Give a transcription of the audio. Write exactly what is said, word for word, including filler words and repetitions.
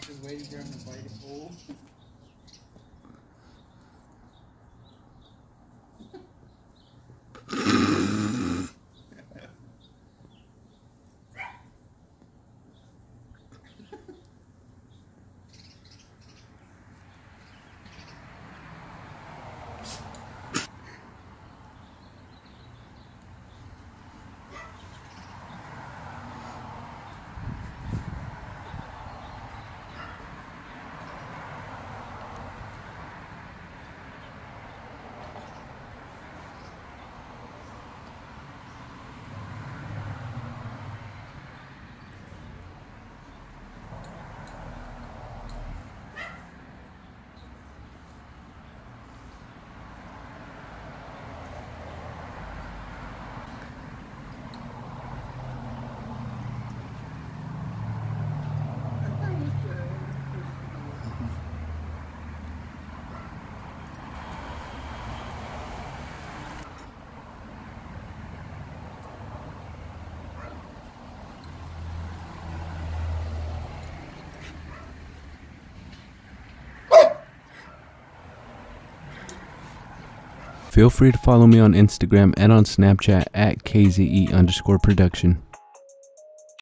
Just waiting for him to bite a pole. Feel free to follow me on Instagram and on Snapchat at K Z E underscore production.